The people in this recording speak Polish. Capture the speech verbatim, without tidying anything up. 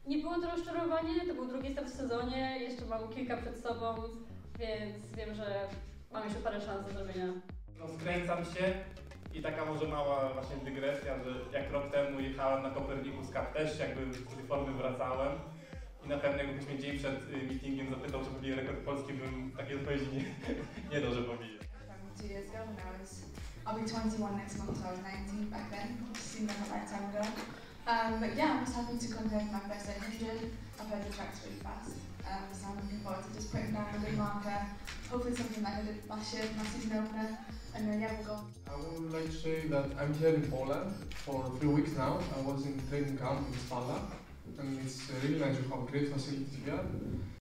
Nie było to rozczarowanie, to był drugi start w sezonie, jeszcze mam kilka przed sobą, więc wiem, że mam jeszcze parę szans do zrobienia. No, skręcam się i taka może mała właśnie dygresja, że jak rok temu jechałem na Copernicus Cup też jakby z tej formy wracałem i na pewno jakbyś mnie dzień przed meetingiem zapytał, czy pobiję rekord polski, bym takiej odpowiedzi nie, nie dał, że pobiję. Two years ago when I was, I'll be twenty-one next month, so I was nineteen back then, which seemed like a lifetime ago. Um, but yeah, I'm just happy to compare for my first eight hundred. I've heard the track's really fast, um, so I'm looking forward to just putting down a good marker, hopefully something like I did last year, my season opener, and then yeah, we'll go. I would like to say that I'm here in Poland for three weeks now. I was in training camp in Spala, and it's really nice to have great facilities here.